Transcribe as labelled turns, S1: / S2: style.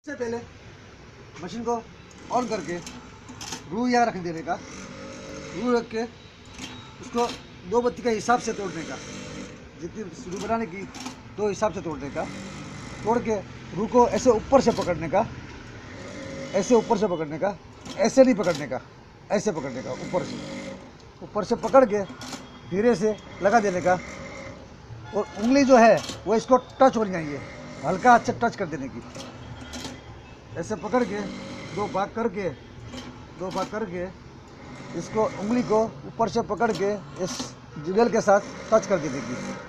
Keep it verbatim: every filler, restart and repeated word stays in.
S1: सबसे पहले मशीन को ऑन करके रू यहाँ रख देने का, रू रख के उसको दो बत्ती के हिसाब से तोड़ने का, जितनी रू बनाने की दो हिसाब से तोड़ने का। तोड़ के रू को ऐसे ऊपर से पकड़ने का, ऐसे ऊपर से पकड़ने का, ऐसे नहीं पकड़ने का, ऐसे पकड़ने का, ऊपर से ऊपर से पकड़ के धीरे से लगा देने का। और उंगली जो है वो इसको टच होनी चाहिए, हल्का हाथ से टच कर देने की। ऐसे पकड़ के दो भाग करके दो भाग करके इसको उंगली को ऊपर से पकड़ के इस जिगल के साथ टच कर देने की।